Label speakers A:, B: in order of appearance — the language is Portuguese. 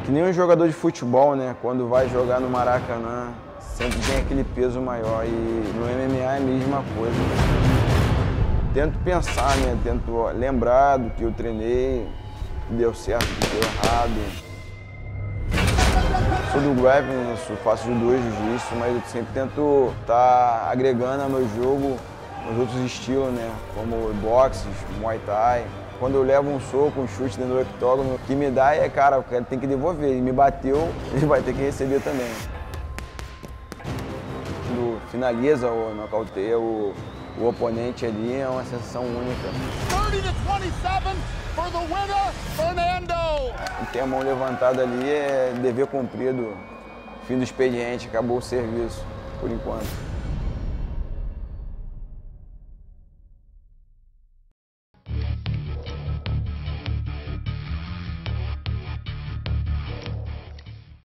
A: Que nem um jogador de futebol, né? Quando vai jogar no Maracanã, sempre tem aquele peso maior. E no MMA é a mesma coisa. Tento pensar, né? Tento lembrar do que eu treinei, que deu certo, que deu errado. Sou do grappling, né? Faço judô e jiu-jitsu, mas eu sempre tento estar agregando ao meu jogo os outros estilos, né? Como boxe, muay thai. Quando eu levo um soco, um chute dentro do octógono, o que me dá é, cara, o cara tem que devolver. Ele me bateu, ele vai ter que receber também. Quando finaliza ou nocauteia o oponente ali, é uma sensação única.
B: 30-27 for the winner, Fernando!
A: Ter a mão levantada ali é dever cumprido. Fim do expediente, acabou o serviço, por enquanto.